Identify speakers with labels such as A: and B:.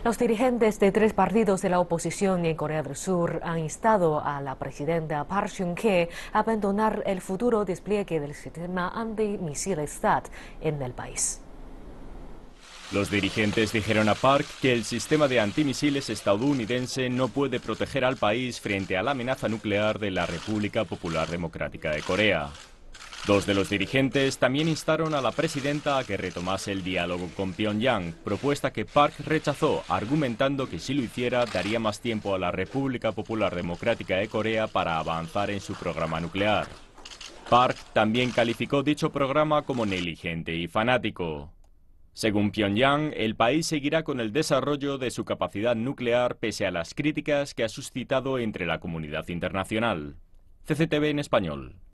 A: Los dirigentes de 3 partidos de la oposición en Corea del Sur han instado a la presidenta Park Geun-hye a abandonar el futuro despliegue del sistema antimisiles THAAD en el país.
B: Los dirigentes dijeron a Park que el sistema de antimisiles estadounidense no puede proteger al país frente a la amenaza nuclear de la República Popular Democrática de Corea. 2 de los dirigentes también instaron a la presidenta a que retomase el diálogo con Pyongyang, propuesta que Park rechazó, argumentando que si lo hiciera daría más tiempo a la República Popular Democrática de Corea para avanzar en su programa nuclear. Park también calificó dicho programa como negligente y fanático. Según Pyongyang, el país seguirá con el desarrollo de su capacidad nuclear pese a las críticas que ha suscitado entre la comunidad internacional. CCTV en español.